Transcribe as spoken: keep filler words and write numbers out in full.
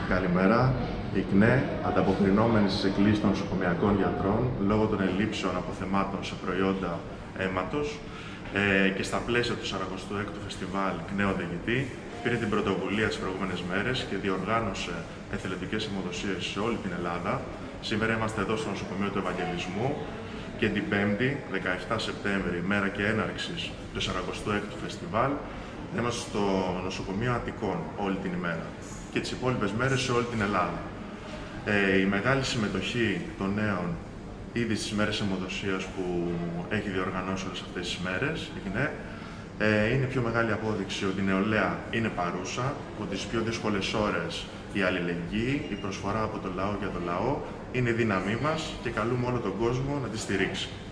Καλημέρα. Η ΚΝΕ, ανταποκρινόμενη στις εκκλήσεις των νοσοκομειακών γιατρών λόγω των ελλείψεων αποθεμάτων σε προϊόντα αίματος ε, και στα πλαίσια του σαραντοστού έκτου Φεστιβάλ ΚΝΕ Οδηγητή, πήρε την πρωτοβουλία τις προηγούμενες μέρες και διοργάνωσε εθελοντικές αιμοδοσίες σε όλη την Ελλάδα. Σήμερα είμαστε εδώ στο νοσοκομείο του Ευαγγελισμού και την Πέμπτη, δεκαεφτά Σεπτέμβρη, μέρα και έναρξης του σαραντοστού έκτου Φεστιβάλ, είμαστε στο νοσοκομείο Αττικών όλη την ημέρα και τις υπόλοιπες μέρες σε όλη την Ελλάδα. Ε, η μεγάλη συμμετοχή των νέων ήδη στις μέρες αιμοδοσίας που έχει διοργανώσει όλες αυτές τις μέρες, η ΚΝΕ, ε, είναι πιο μεγάλη απόδειξη ότι η νεολαία είναι παρούσα, ότι στις πιο δύσκολες ώρες η αλληλεγγύη, η προσφορά από το λαό για το λαό είναι η δύναμή μας και καλούμε όλο τον κόσμο να τη στηρίξει.